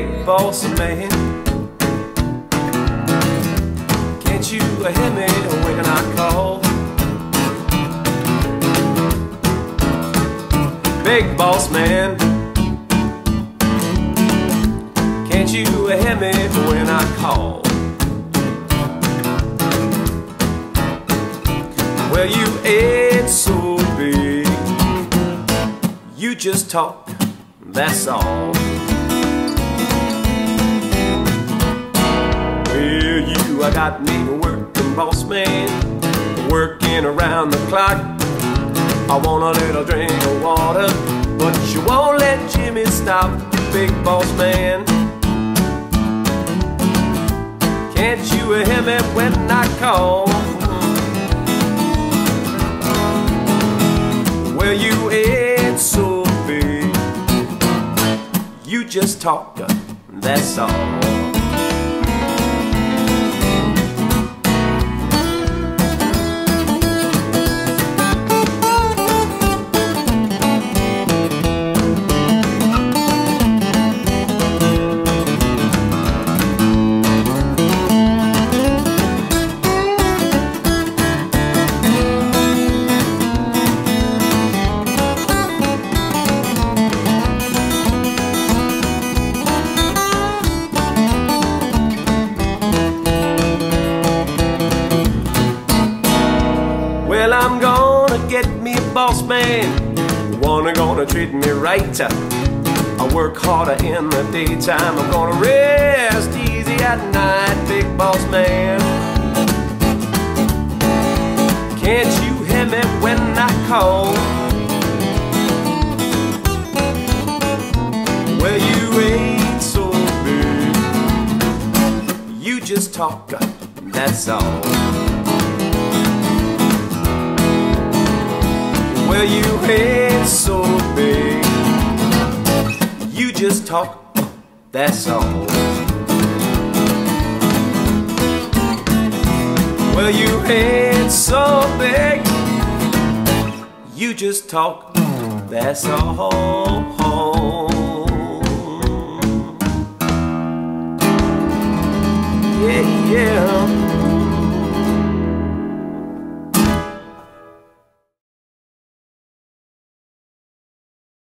big boss man. Can't you hear me when I call? Big boss man, can't you hear me when I call? Well, you ain't so big, you just talk, that's all. Well, you, I got me working, boss man, working around the clock. I want a little drink of water, but you won't let Jimmy stop, you big boss man. Can't you hear me when I call? Well, you ain't so big, you just talk, that's all. Well, I'm gonna get me a boss man, one gonna treat me right. I work harder in the daytime, I'm gonna rest easy at night, big boss man. Can't you hear me when I call? Well, you ain't so big, you just talk, that's all. Well, you ain't so big, you just talk, that's all. Well, you ain't so big, you just talk, that's all.